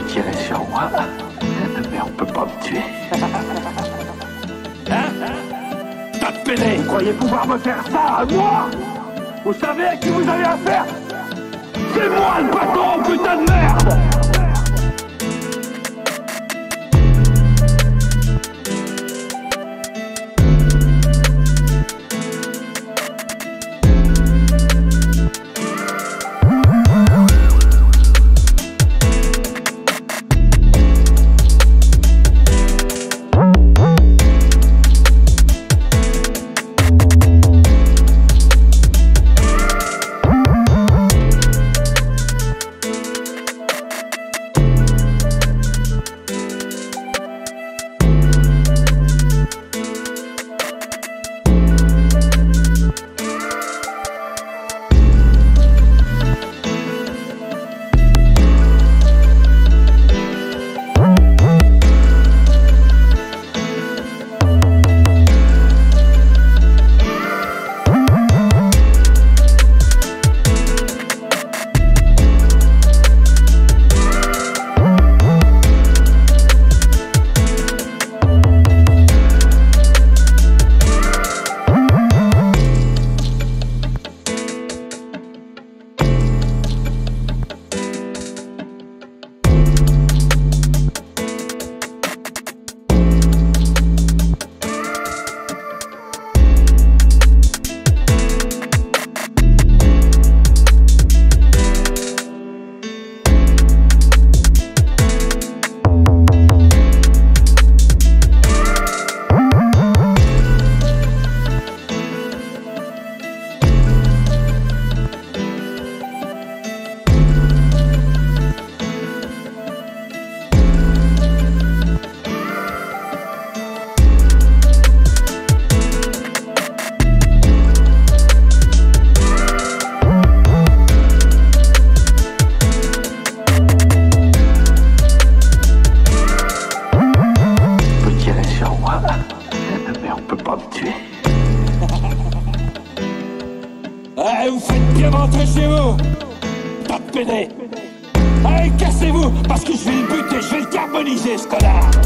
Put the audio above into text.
peut tirer sur moi, mais on peut pas me tuer. Hein? T'as de pédé! Vous croyez pouvoir me faire ça à moi? Vous savez à qui vous avez affaire? C'est moi le patron, putain de merde! Allez, vous faites bien rentrer chez vous! T'as de pédé! Allez, cassez-vous! Parce que je vais le buter, je vais le carboniser, ce connard!